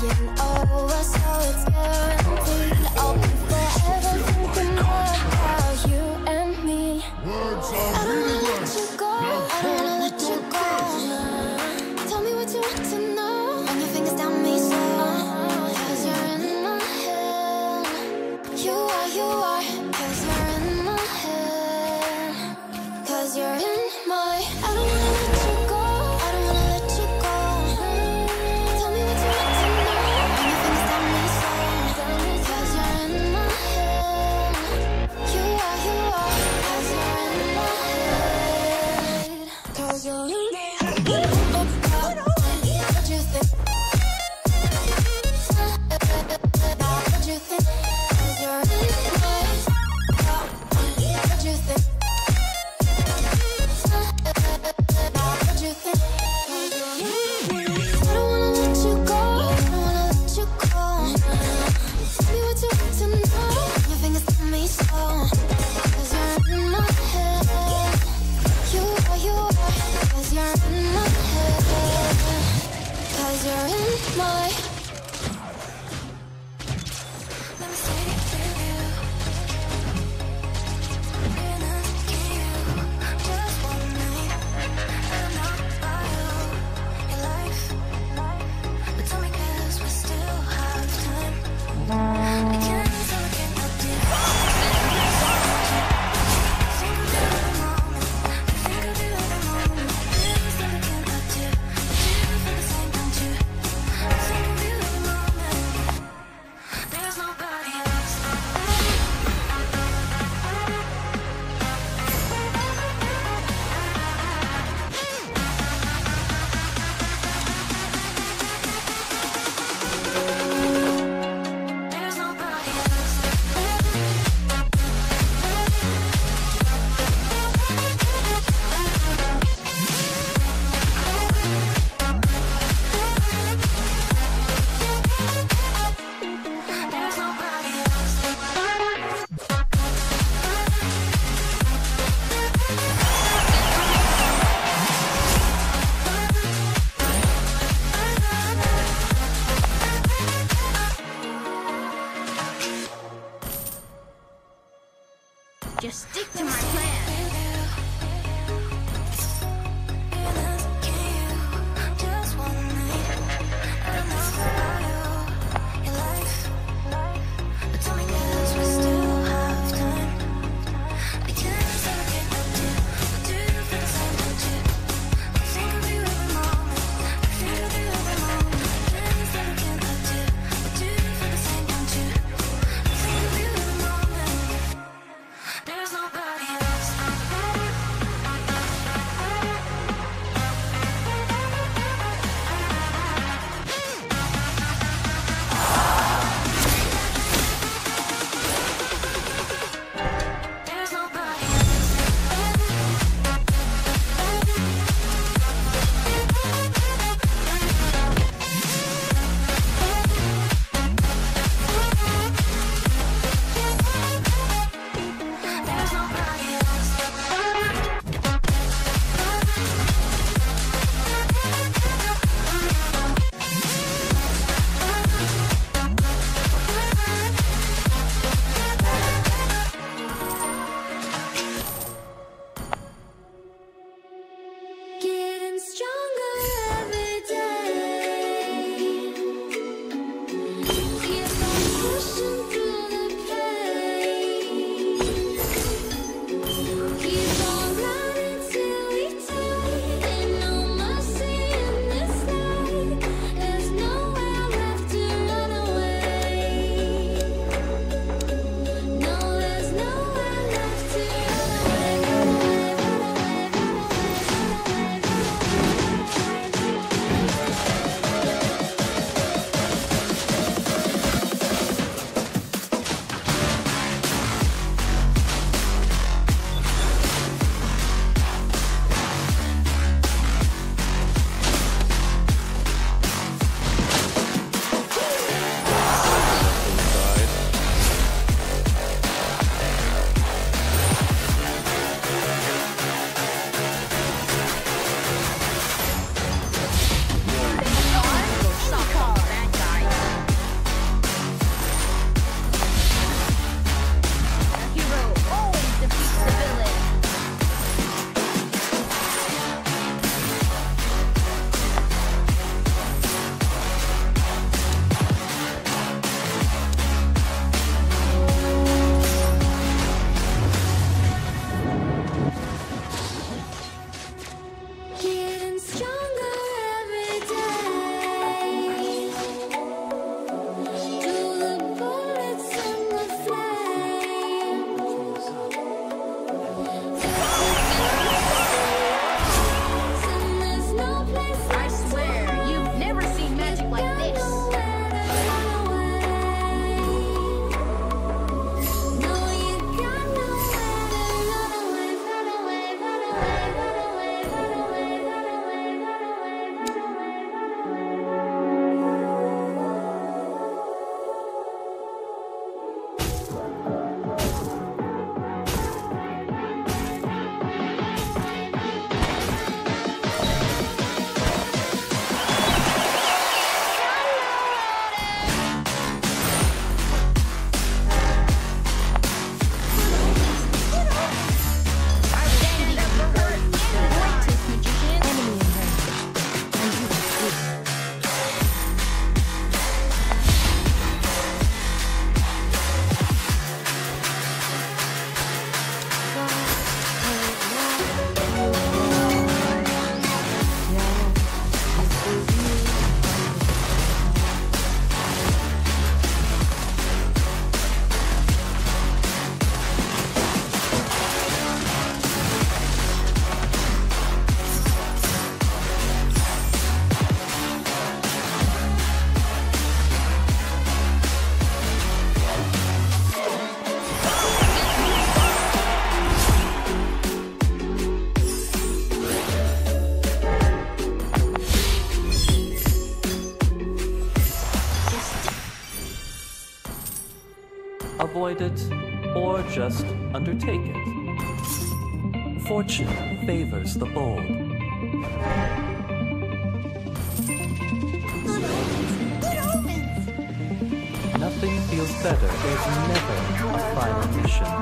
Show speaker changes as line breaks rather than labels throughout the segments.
taking over, so it's guaranteed. I'll be forever thinking about you and me. I don't wanna let you go, I don't wanna let you go. Tell me what you want to know. Run your fingers down me slow, 'cause you're in my head. You are, 'cause you're in my head. 'Cause you're in my, I don't wanna let you go, I don't wanna let you go. Tell me what you want to know. Run your fingers down me slow, 'cause you're in my head. You are, 'cause you're in my head. 'Cause you're in my head. What you think? What you think? 'Cause you're in my head. What you think? What you think? I don't wanna let you go, I don't wanna let you go. Tell me what you want to know. Your fingers tell me so, 'cause you're in my head. You are, 'cause you're in my head. 'Cause you're in my. Let me say it to you. Just one night, and I'll buy your life. But tell me 'cause we still have time. We can still get up to think of you every moment. Think of you every moment. Feels like we can't let you. But you feel the same, don't you? Think of you every moment. There's nobody else. There's nobody else. There's nobody else.
Just stick to my plan.
Just one night, and I'll buy your life. But tell me 'cause we still have time. We can still get up to. But do you feel the same, don't you? I think of you every moment. I think of you every moment. Can still get up to. But do you feel the same, don't you? I think of you every moment. There's nobody.
avoid it, or just undertake it. Fortune favors the bold.
Good omens!
Nothing feels better. There's never a final mission.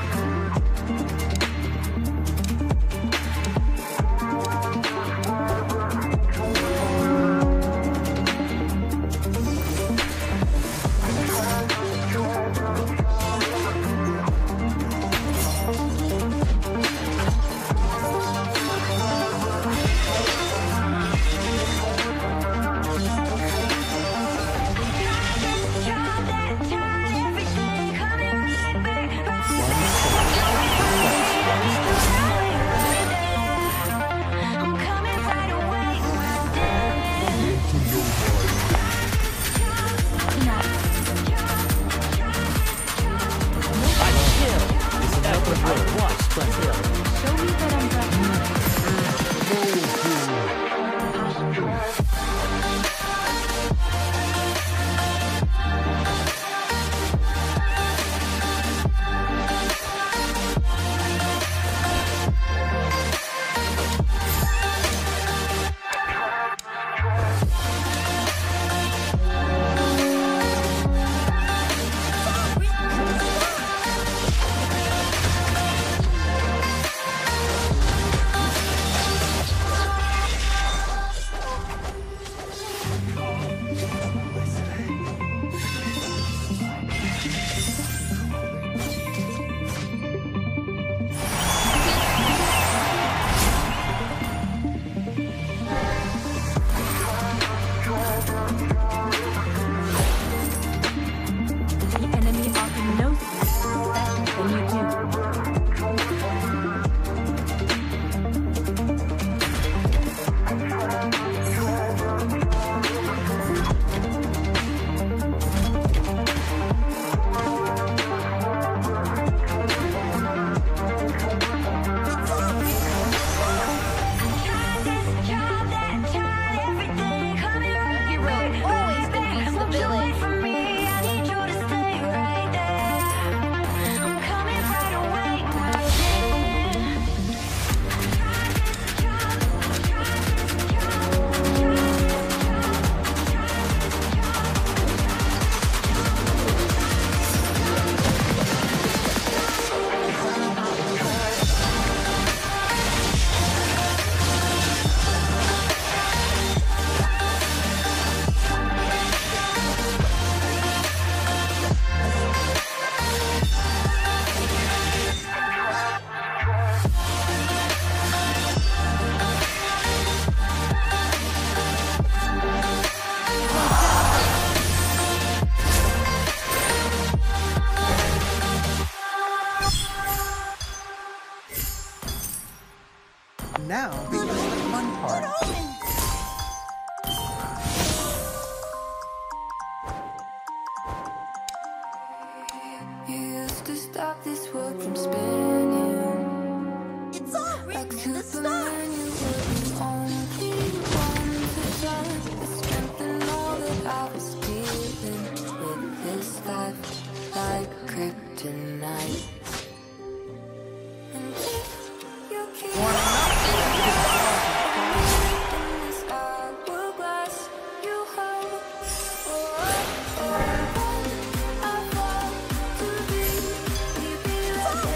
Now begins the fun part.
You used to stop this world from spinning.
It's all
Like
written in the
Superman,
stars!
you were the only one to find the strength and all that I was dealing with this life, like kryptonite. And if you keep in this hourglass you hold, I fall to be like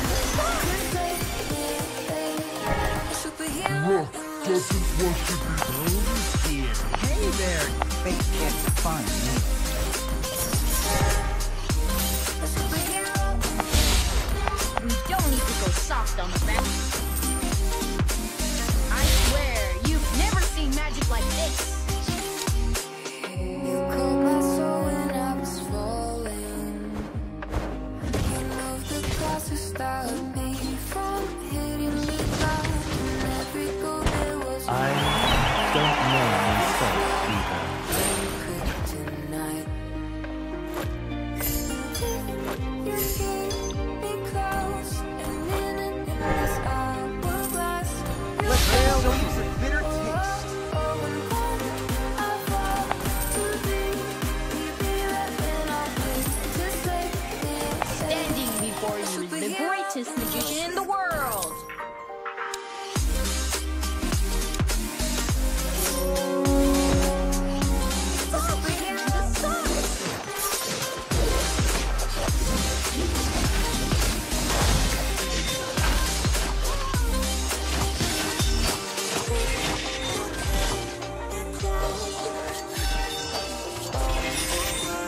a superhero.
Hey there, fake kid. Fine.
A superhero.
We don't need to go soft on the back. I swear, you've never seen magic like this.
You caught my soul when I was falling. You moved the clouds to stop me from hitting the ground. And every goal there was
I don't know myself either.
kryptonite. You keep me close and in this hourglass.
Let's show you some bitter taste.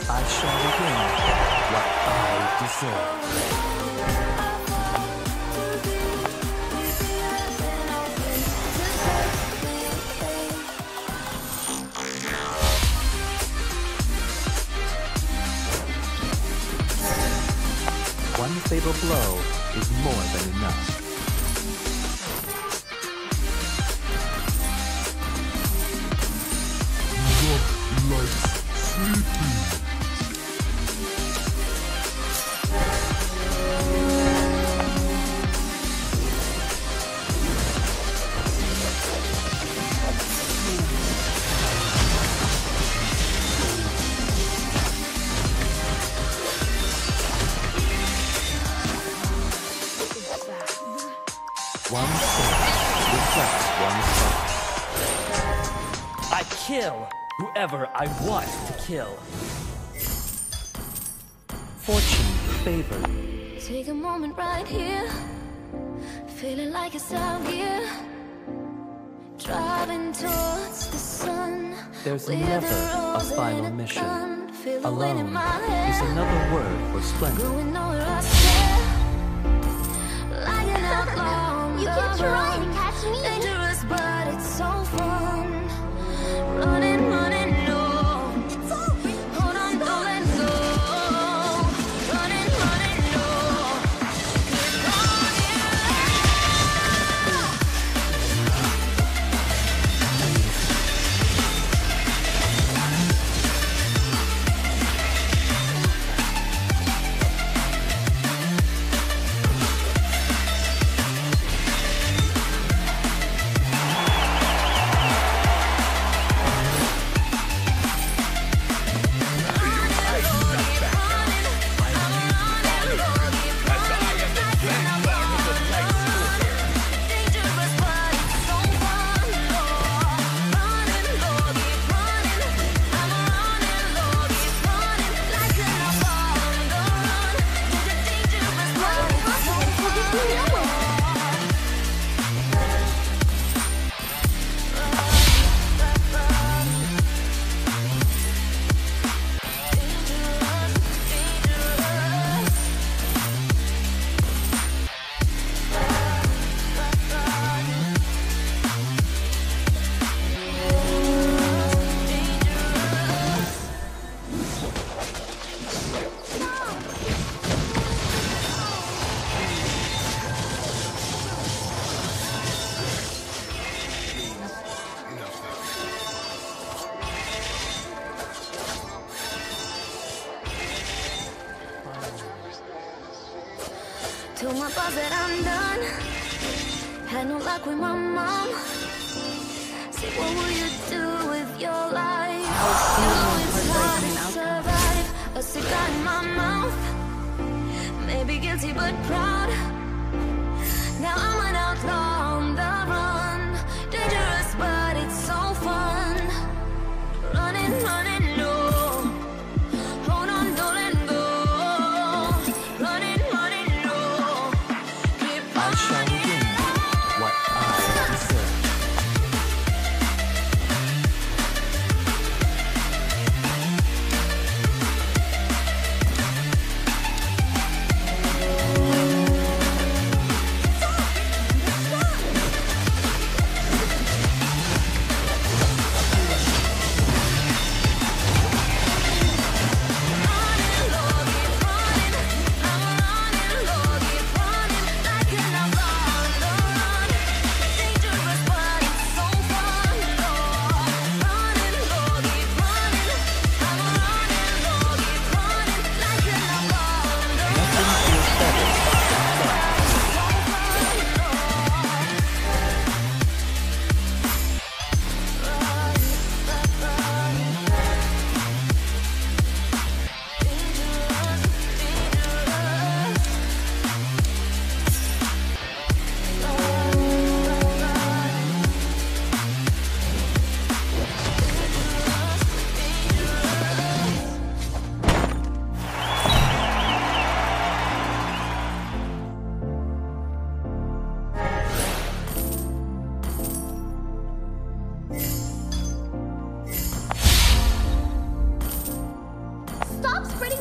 I shall regain what I deserve. One fatal blow is more than enough.
Look like sleeping.
One soul reflects one soul. I kill whoever I want to kill. Fortune favored.
Take a moment right here, feeling like it's out here, driving towards the sun.
There's
with
never
the
a
rose
final
and
mission.
gun. Feel the wind in
Alone
my
is
hair,
another word for splendor.
going nowhere I stare, like an outlaw on
You
the
can try
run.
to catch me.
Dangerous, but it's so fun. Running, running, no. Hold on, don't let go. Running, running, no. Keep running. Dangerous, but it's so fun. Running, low, keep running. I'm running, low, keep running. Like an outlaw on the run. Dangerous, but it's so fun. Told my boss that I'm done. Had no luck with my mom. Say, what will you do with your life? You know it's hard to survive. A cigar in my mouth. Maybe guilty but proud. Now I'm an outlaw on the run. Dangerous, but it's so fun. Running, running, no. Hold on, don't let go. Running, running, no. Keep
I shall
running.
regain what I deserve.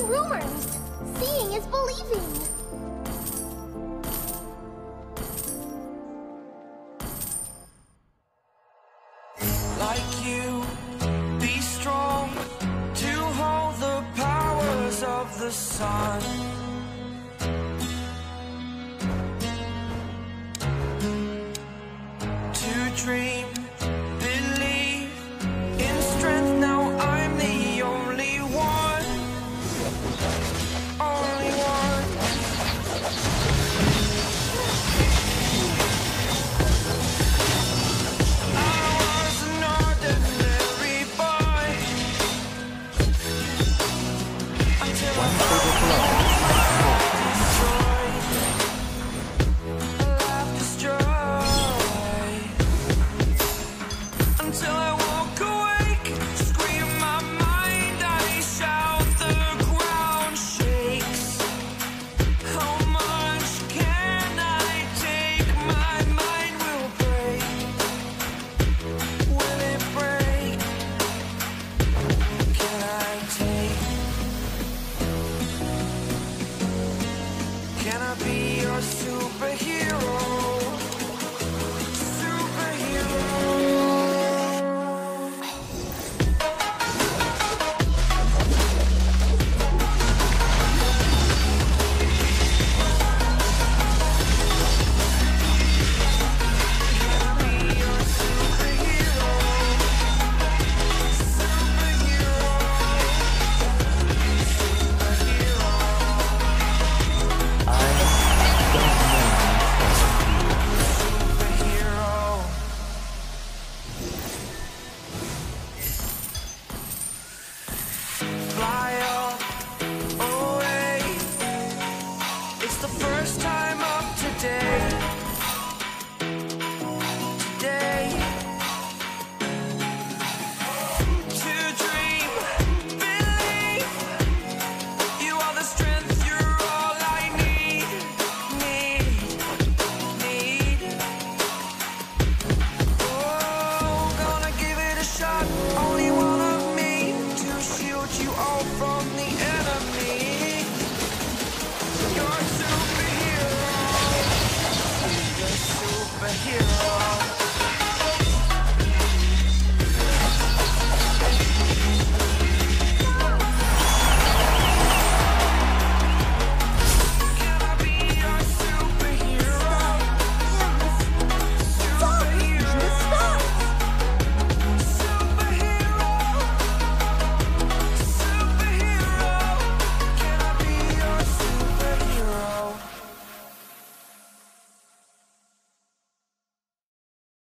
rumors. Seeing is believing.